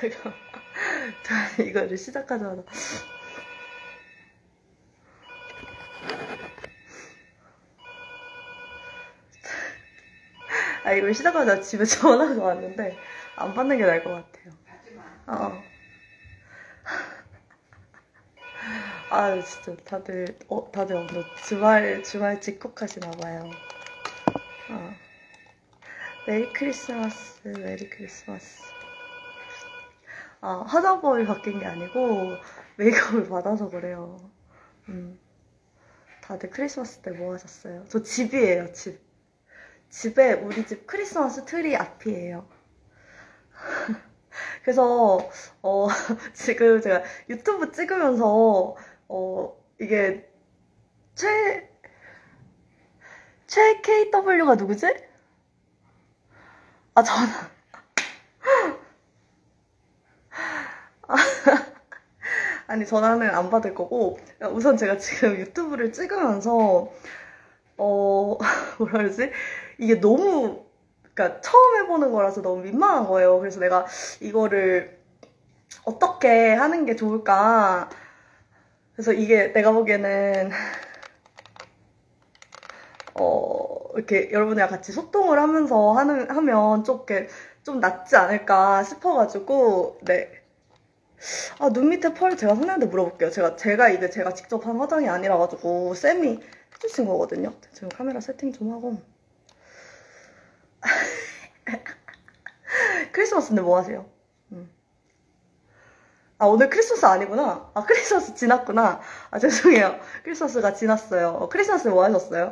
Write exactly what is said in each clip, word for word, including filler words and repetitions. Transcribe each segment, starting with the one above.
제가 이거를 시작하자마자 아 이걸 시작하자마자 집에 전화가 왔는데 안 받는 게 나을 것 같아요. 어. 아 진짜 다들 어 다들 오늘 주말 주말 집콕하시나봐요. 어. 메리 크리스마스 메리 크리스마스. 아 화장법이 바뀐 게 아니고 메이크업을 받아서 그래요. 음. 다들 크리스마스 때 뭐 하셨어요? 저 집이에요, 집. 집에 우리 집 크리스마스 트리 앞이에요. 그래서 어 지금 제가 유튜브 찍으면서 어 이게 최 최 케이더블유가 누구지? 아 저는 아니 전화는 안 받을 거고 우선 제가 지금 유튜브를 찍으면서 어 뭐라 그러지? 이게 너무 그러니까 처음 해보는 거라서 너무 민망한 거예요. 그래서 내가 이거를 어떻게 하는 게 좋을까? 그래서 이게 내가 보기에는 어 이렇게 여러분이랑 같이 소통을 하면서 하는 하면 좀 이렇게 좀 낫지 않을까 싶어가지고 네. 아, 눈 밑에 펄 제가 선생님한테 물어볼게요. 제가 제가 이게 제가 직접 한 화장이 아니라 가지고 쌤이 해주신 거거든요. 지금 카메라 세팅 좀 하고. 크리스마스인데 뭐 하세요? 음. 아 오늘 크리스마스 아니구나. 아 크리스마스 지났구나. 아 죄송해요. 크리스마스가 지났어요. 어, 크리스마스 뭐 하셨어요?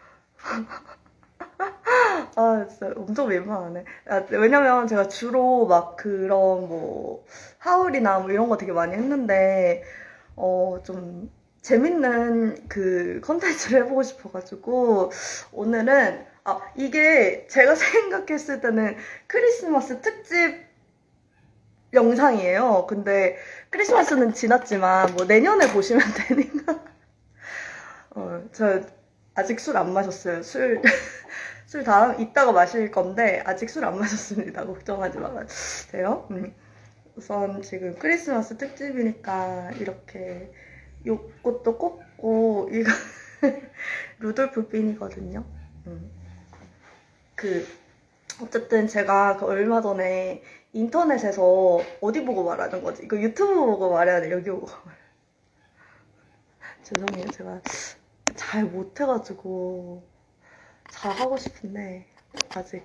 아 진짜 엄청 민망하네. 아, 왜냐면 제가 주로 막 그런 뭐 하울이나 뭐 이런 거 되게 많이 했는데 어 좀 재밌는 그 컨텐츠를 해보고 싶어가지고 오늘은 아 이게 제가 생각했을 때는 크리스마스 특집 영상이에요. 근데 크리스마스는 지났지만 뭐 내년에 보시면 되니까 어, 저 아직 술 안 마셨어요. 술 술 다음 이따가 마실 건데 아직 술 안 마셨습니다. 걱정하지 마세요. 음. 우선 지금 크리스마스 특집이니까 이렇게 요것도 꽂고 이거 루돌프 핀이거든요. 음. 그 어쨌든 제가 그 얼마 전에 인터넷에서 어디 보고 말하는 거지? 이거 유튜브 보고 말해야 돼. 여기 보고 죄송해요. 제가 잘 못해가지고 잘 하고 싶은데 아직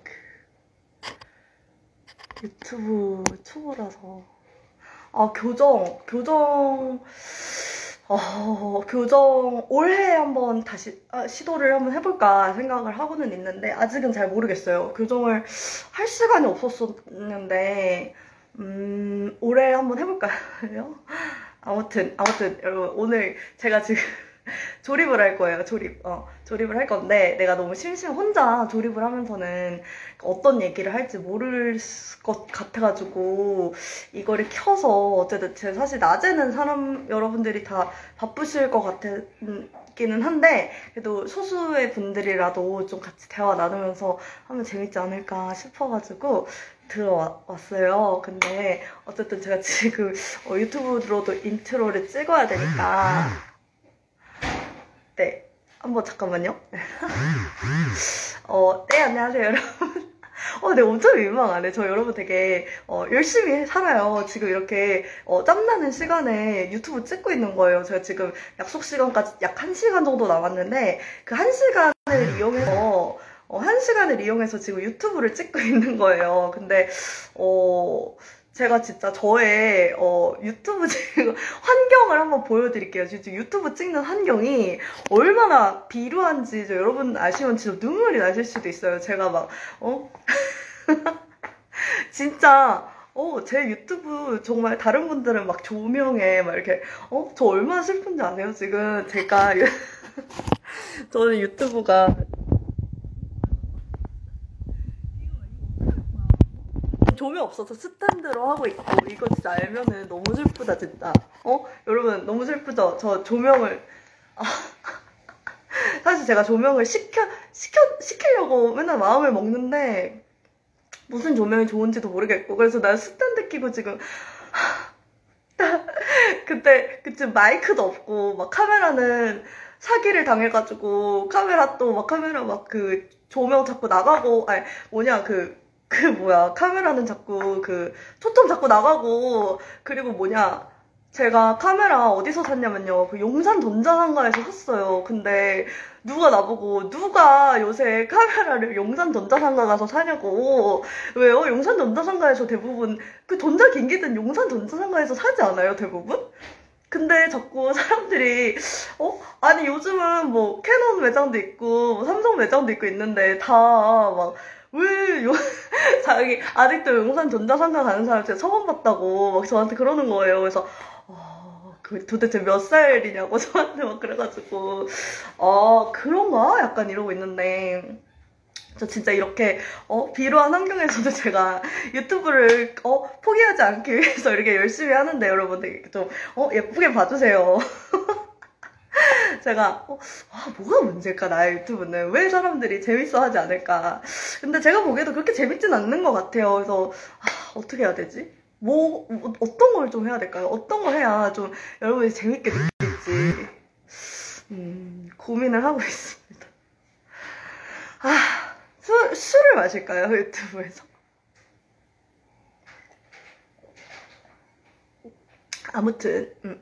유튜브 초보라서 아 교정 교정 어, 교정 올해 한번 다시 아, 시도를 한번 해볼까 생각을 하고는 있는데 아직은 잘 모르겠어요. 교정을 할 시간이 없었었는데 음, 올해 한번 해볼까요? 아무튼 아무튼 여러분 오늘 제가 지금 조립을 할 거예요. 조립. 어, 조립을 할 건데 내가 너무 심심 혼자 조립을 하면서는 어떤 얘기를 할지 모를 것 같아가지고 이거를 켜서 어쨌든 제가 사실 낮에는 사람 여러분들이 다 바쁘실 것 같기는 한데 그래도 소수의 분들이라도 좀 같이 대화 나누면서 하면 재밌지 않을까 싶어가지고 들어왔어요. 근데 어쨌든 제가 지금 어, 유튜브로도 인트로를 찍어야 되니까 네, 한번 잠깐만요. 어, 네, 안녕하세요, 여러분. 어, 네, 엄청 민망하네. 저 여러분 되게 어, 열심히 살아요. 지금 이렇게 어, 짬나는 시간에 유튜브 찍고 있는 거예요. 제가 지금 약속 시간까지 약 한 시간 정도 남았는데 그 한 시간을 이용해서 어, 한 시간을 이용해서 지금 유튜브를 찍고 있는 거예요. 근데 어... 제가 진짜 저의 어, 유튜브 지금 환경을 한번 보여드릴게요. 진짜 유튜브 찍는 환경이 얼마나 비루한지 여러분 아시면 진짜 눈물이 나실 수도 있어요. 제가 막 어? 진짜 어, 제 유튜브 정말 다른 분들은 막 조명에 막 이렇게 어? 저 얼마나 슬픈지 아세요? 지금 제가 저는 유튜브가 조명 없어서 스탠드로 하고 있고 이거 진짜 알면은 너무 슬프다 진짜. 어? 여러분 너무 슬프죠? 저 조명을 아, 사실 제가 조명을 시켜 시켜 시키려고 맨날 마음을 먹는데 무슨 조명이 좋은지도 모르겠고. 그래서 나 스탠드 끼고 지금 그때 그때 마이크도 없고 막 카메라는 사기를 당해가지고 카메라 또 막 카메라 막 그 조명 자꾸 나가고 아니 뭐냐 그 그 뭐야 카메라는 자꾸 그 초점 자꾸 나가고 그리고 뭐냐 제가 카메라 어디서 샀냐면요 그 용산 전자상가에서 샀어요. 근데 누가 나보고 누가 요새 카메라를 용산 전자상가 가서 사냐고. 왜요? 용산 전자상가에서 대부분 그 전자기기든 용산 전자상가에서 사지 않아요 대부분? 근데 자꾸 사람들이 어? 아니 요즘은 뭐 캐논 매장도 있고 뭐 삼성 매장도 있고 있는데 다 막 왜 요 자기 아직도 용산 전자상가 가는 사람 제가 처음 봤다고 막 저한테 그러는 거예요. 그래서 어, 그 도대체 몇 살이냐고 저한테 막 그래가지고 어 그런가? 약간 이러고 있는데 저 진짜 이렇게 어 비루한 환경에서도 제가 유튜브를 어 포기하지 않기 위해서 이렇게 열심히 하는데 여러분들 좀 어 예쁘게 봐주세요. 제가 어, 아, 뭐가 문제일까 나의 유튜브는 왜 사람들이 재밌어 하지 않을까. 근데 제가 보기에도 그렇게 재밌진 않는 것 같아요. 그래서 아, 어떻게 해야 되지? 뭐, 뭐 어떤 걸 좀 해야 될까요? 어떤 걸 해야 좀 여러분이 재밌게 느낄지 음, 고민을 하고 있습니다. 아, 술, 술을 마실까요? 유튜브에서? 아무튼 음.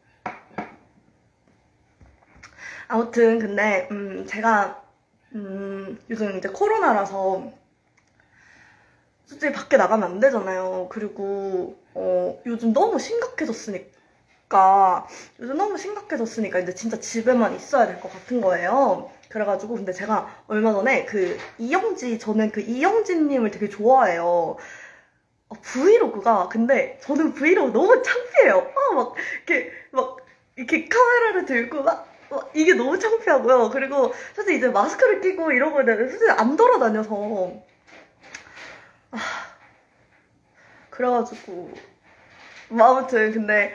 아무튼 근데 음, 제가 음, 요즘 이제 코로나라서 솔직히 밖에 나가면 안 되잖아요. 그리고 어, 요즘 너무 심각해졌으니까 요즘 너무 심각해졌으니까 이제 진짜 집에만 있어야 될 것 같은 거예요. 그래가지고 근데 제가 얼마 전에 그 이영지 저는 그 이영지님을 되게 좋아해요. 어, 브이로그가 근데 저는 브이로그 너무 창피해요. 아, 막 이렇게 막 이렇게 카메라를 들고 막, 막 이게 너무 창피하고요. 그리고 사실 이제 마스크를 끼고 이러고 솔직히 안 돌아다녀서 아, 그래가지고 뭐 아무튼 근데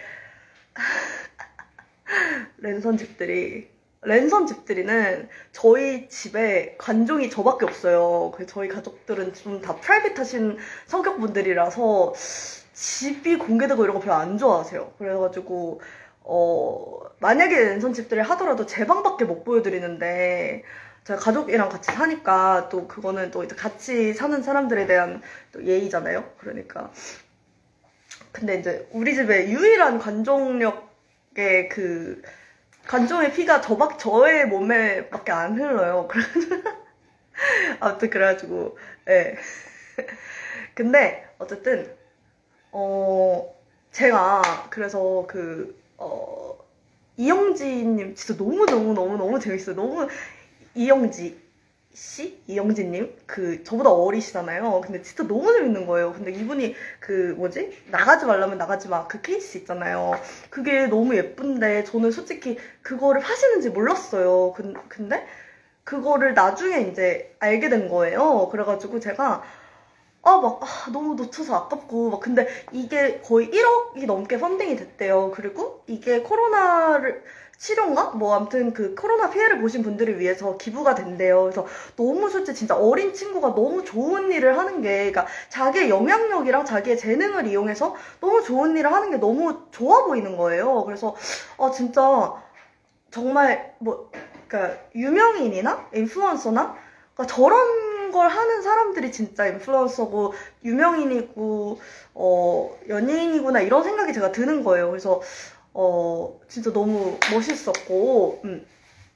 랜선 집들이 랜선 집들이는 저희 집에 관종이 저밖에 없어요. 그 저희 가족들은 좀 다 프라이빗하신 성격분들이라서 집이 공개되고 이런 거 별로 안 좋아하세요. 그래가지고 어 만약에 랜선 집들이 하더라도 제 방밖에 못 보여드리는데 제가 가족이랑 같이 사니까 또 그거는 또 이제 같이 사는 사람들에 대한 또 예의잖아요. 그러니까 근데 이제 우리 집에 유일한 관종력의 그 관종의 피가 저밖 저의 몸에밖에 안 흘러요. 아무튼 그래가지고 예. 근데 어쨌든 어 제가 그래서 그 어 이영지님 진짜 너무 너무 너무 너무 재밌어요. 너무 이영지 씨? 이영지님? 그 저보다 어리시잖아요. 근데 진짜 너무 재밌는 거예요. 근데 이분이 그 뭐지? 나가지 말라면 나가지 마. 그 케이스 있잖아요. 그게 너무 예쁜데 저는 솔직히 그거를 하시는지 몰랐어요. 근, 근데 그거를 나중에 이제 알게 된 거예요. 그래가지고 제가 아, 막, 아, 너무 놓쳐서 아깝고, 막, 근데 이게 거의 일억이 넘게 펀딩이 됐대요. 그리고 이게 코로나를, 치료인가? 뭐, 아무튼 그 코로나 피해를 보신 분들을 위해서 기부가 된대요. 그래서 너무 솔직히 진짜 어린 친구가 너무 좋은 일을 하는 게, 그러니까 자기의 영향력이랑 자기의 재능을 이용해서 너무 좋은 일을 하는 게 너무 좋아 보이는 거예요. 그래서, 아, 진짜, 정말, 뭐, 그러니까 유명인이나 인플루언서나, 그러니까 저런 걸 하는 사람들이 진짜 인플루언서고 유명인이고 어 연예인이구나 이런 생각이 제가 드는 거예요. 그래서 어 진짜 너무 멋있었고 음.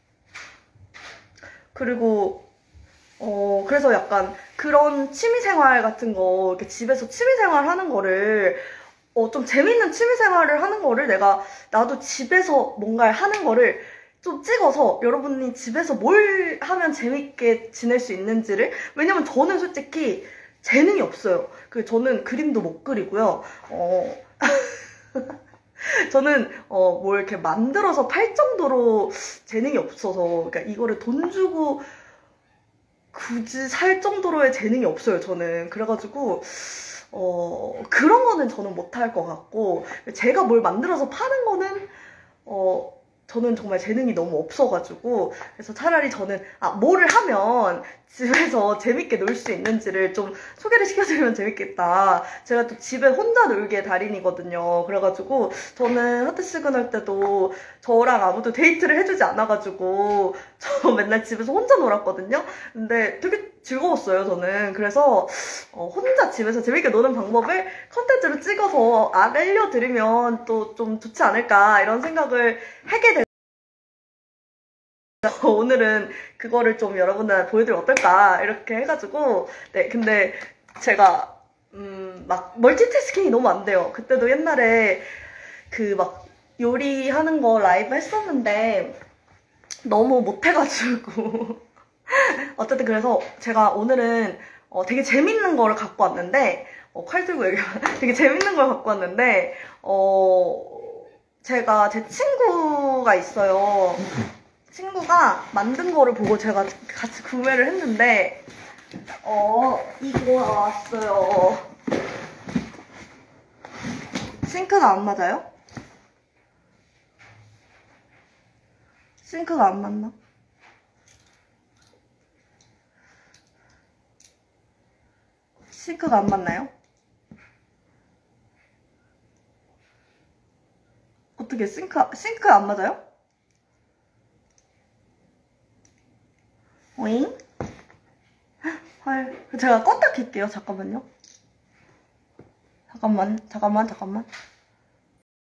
그리고 어 그래서 약간 그런 취미생활 같은 거 이렇게 집에서 취미생활 하는 거를 어 좀 재밌는 취미생활을 하는 거를 내가 나도 집에서 뭔가를 하는 거를 좀 찍어서 여러분이 집에서 뭘 하면 재밌게 지낼 수 있는지를 왜냐면 저는 솔직히 재능이 없어요. 그 저는 그림도 못 그리고요. 어 저는 어 뭘 이렇게 만들어서 팔 정도로 재능이 없어서 그러니까 이거를 돈 주고 굳이 살 정도로의 재능이 없어요. 저는 그래가지고 어 그런 거는 저는 못할 것 같고 제가 뭘 만들어서 파는 거는 어 저는 정말 재능이 너무 없어가지고 그래서 차라리 저는 아 뭐를 하면 집에서 재밌게 놀 수 있는지를 좀 소개를 시켜드리면 재밌겠다. 제가 또 집에 혼자 놀기의 달인이거든요. 그래가지고 저는 하트 시그널 때도 저랑 아무도 데이트를 해주지 않아가지고 저 맨날 집에서 혼자 놀았거든요. 근데 되게 즐거웠어요, 저는. 그래서 어, 혼자 집에서 재밌게 노는 방법을 컨텐츠로 찍어서 알려드리면 또 좀 좋지 않을까 이런 생각을 하게 됐어요. 오늘은 그거를 좀 여러분들한테 보여드리면 어떨까 이렇게 해가지고 네 근데 제가 음 막 멀티태스킹이 너무 안 돼요. 그때도 옛날에 그 막 요리하는 거 라이브 했었는데 너무 못해가지고 어쨌든 그래서 제가 오늘은 어, 되게 재밌는 거를 갖고 왔는데 어, 칼 들고 얘기하면 되게 재밌는 걸 갖고 왔는데 어 제가 제 친구가 있어요. 친구가 만든 거를 보고 제가 같이 구매를 했는데 어 이거가 왔어요. 싱크가 안 맞아요? 싱크가 안 맞나? 싱크가 안 맞나요? 어떻게 싱크 싱크 안 맞아요? 오잉? 헐, 제가 껐다 켤게요. 잠깐만요. 잠깐만, 잠깐만, 잠깐만.